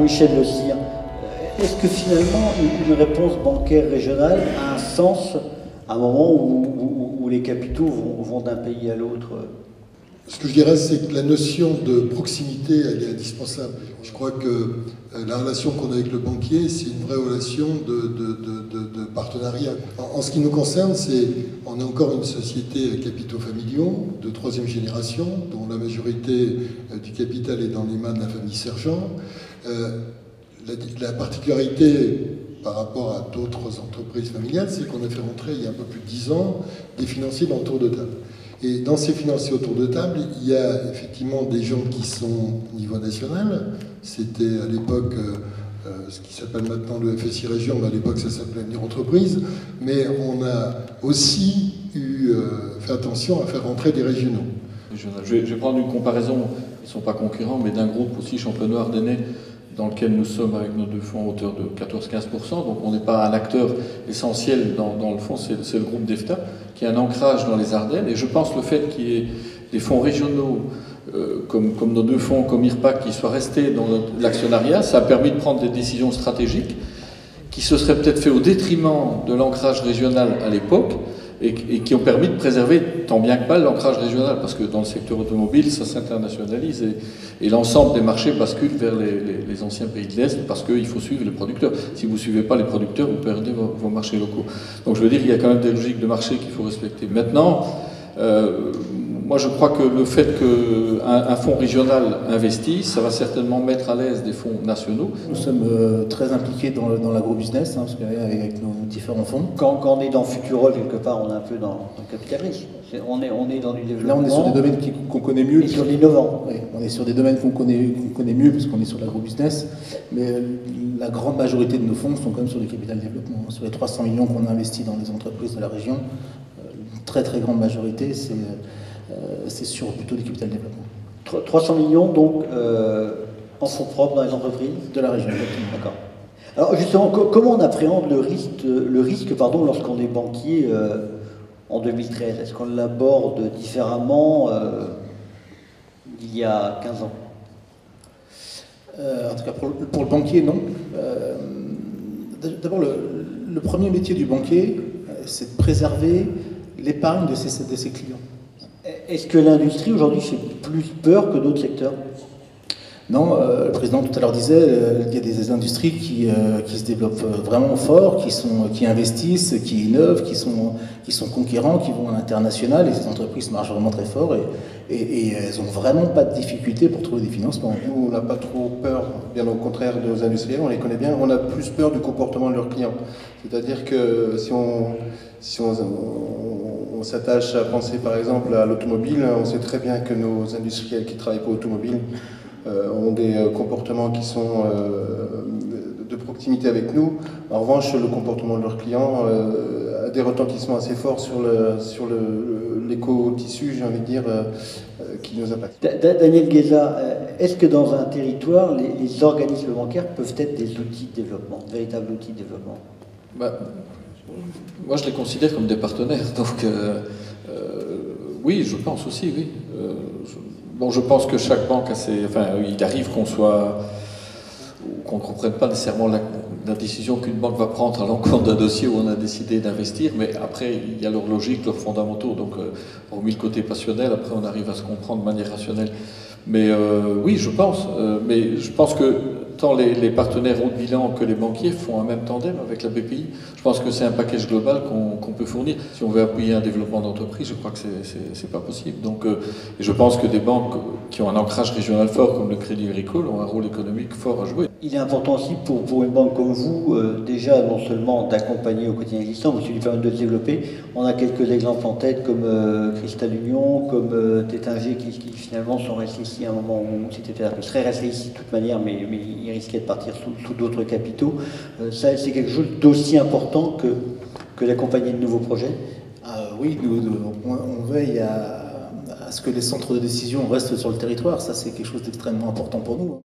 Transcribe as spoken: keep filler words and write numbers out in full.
Jean-Michel Le Sire, est-ce que finalement une réponse bancaire régionale a un sens à un moment où, où, où les capitaux vont, vont d'un pays à l'autre? Ce que je dirais, c'est que la notion de proximité, elle est indispensable. Je crois que la relation qu'on a avec le banquier, c'est une vraie relation de, de, de, de, de partenariat. En, en ce qui nous concerne, c'est, on est encore une société à capitaux familiaux de troisième génération, dont la majorité du capital est dans les mains de la famille Sergent. Euh, la, la particularité par rapport à d'autres entreprises familiales, c'est qu'on a fait rentrer il y a un peu plus de dix ans des financiers dans le tour de table. Et dans ces financiers autour de table, il y a effectivement des gens qui sont au niveau national. C'était à l'époque euh, ce qui s'appelle maintenant le F S I Région, mais à l'époque ça s'appelait Avenir Entreprise. Mais on a aussi eu euh, fait attention à faire rentrer des régionaux. Je vais, je vais prendre une comparaison, ils ne sont pas concurrents, mais d'un groupe aussi champenois ardennais, dans lequel nous sommes avec nos deux fonds à hauteur de quatorze à quinze pour cent. Donc on n'est pas un acteur essentiel dans, dans le fond, c'est le groupe DEFTA, qui a un ancrage dans les Ardennes. Et je pense le fait qu'il y ait des fonds régionaux, euh, comme, comme nos deux fonds, comme I R P A C, qui soient restés dans l'actionnariat, ça a permis de prendre des décisions stratégiques qui se seraient peut-être fait au détriment de l'ancrage régional à l'époque, et, et qui ont permis de préserver tant bien que mal l'ancrage régional, parce que dans le secteur automobile, ça s'internationalise et, et l'ensemble des marchés bascule vers les, les, les anciens pays de l'Est, parce qu'il faut suivre les producteurs. Si vous ne suivez pas les producteurs, vous perdez vos, vos marchés locaux. Donc je veux dire, il y a quand même des logiques de marché qu'il faut respecter. Maintenant, euh, moi je crois que le fait qu'un un fonds régional investisse, ça va certainement mettre à l'aise des fonds nationaux. Nous sommes euh, très impliqués dans, dans l'agro-business, hein, parce qu'avec avec nos différents fonds. Quand, quand on est dans Futurol, quelque part, on est un peu dans, dans le capital risque. On est, on est dans du développement. Là, on est sur des domaines qu'on connaît mieux. Et sur l'innovant. Oui, on est sur des domaines qu'on connaît, qu'on connaît mieux, parce qu'on est sur l'agro-business. Mais la grande majorité de nos fonds sont quand même sur le capital développement. Sur les trois cents millions qu'on a investis dans les entreprises de la région, une très très grande majorité, c'est euh, sur plutôt du capital développement. trois cents millions, donc, euh, en fonds propres dans les entreprises de la région. D'accord. Alors justement, co comment on appréhende le risque, le risque pardon, lorsqu'on est banquier euh, en deux mille treize? Est-ce qu'on l'aborde différemment euh, d'il y a quinze ans? euh, En tout cas, pour, pour le banquier, non. Euh, D'abord, le, le premier métier du banquier, c'est de préserver l'épargne de ses, de ses clients. Est-ce que l'industrie aujourd'hui fait plus peur que d'autres secteurs? Non, euh, le président tout à l'heure disait, euh, il y a des industries qui, euh, qui se développent vraiment fort, qui, sont, qui investissent, qui innovent, qui sont, qui sont conquérants, qui vont à l'international, et ces entreprises marchent vraiment très fort, et, et, et elles n'ont vraiment pas de difficulté pour trouver des financements. Nous, on n'a pas trop peur, bien au contraire de nos industriels, on les connaît bien, on a plus peur du comportement de leurs clients. C'est-à-dire que si on, si on, on, on s'attache à penser par exemple à l'automobile, on sait très bien que nos industriels qui travaillent pour l'automobile Euh, ont des euh, comportements qui sont euh, de proximité avec nous. En revanche, le comportement de leurs clients euh, a des retentissements assez forts sur le, sur l'éco-tissu, j'ai envie de dire, euh, euh, qui nous impacte. Daniel Guéza, est-ce que dans un territoire, les, les organismes bancaires peuvent être des outils de développement, véritables outils de développement? Bah, moi, je les considère comme des partenaires. Donc, euh, euh, oui, je pense aussi, oui. Euh, je, Bon, je pense que chaque banque a ses... Enfin, il arrive qu'on soit... qu'on ne comprenne pas nécessairement la, la décision qu'une banque va prendre à l'encontre d'un dossier où on a décidé d'investir, mais après, il y a leur logique, leurs fondamentaux. Donc, euh, hormis le côté passionnel, après, on arrive à se comprendre de manière rationnelle. Mais euh, oui, je pense. Euh, mais je pense que tant les, les partenaires haut de bilan que les banquiers font un même tandem avec la B P I. Je pense que c'est un package global qu'on qu'on peut fournir. Si on veut appuyer un développement d'entreprise, je crois que c'est pas possible. Donc, euh, et je pense que des banques qui ont un ancrage régional fort, comme le Crédit Agricole, ont un rôle économique fort à jouer. Il est important aussi pour, pour une banque comme vous, euh, déjà non seulement d'accompagner au quotidien existant, mais aussi de lui permettre de se développer. On a quelques exemples en tête comme euh, Cristal Union, comme euh, Tétinger, qui, qui finalement sont restés ici à un moment où c'était serait resté ici de toute manière, mais, mais ils risquaient de partir sous, sous d'autres capitaux. Euh, ça, c'est quelque chose d'aussi important que, que d'accompagner de nouveaux projets. Ah, oui, nous, on, on veille à, à ce que les centres de décision restent sur le territoire. Ça, c'est quelque chose d'extrêmement important pour nous.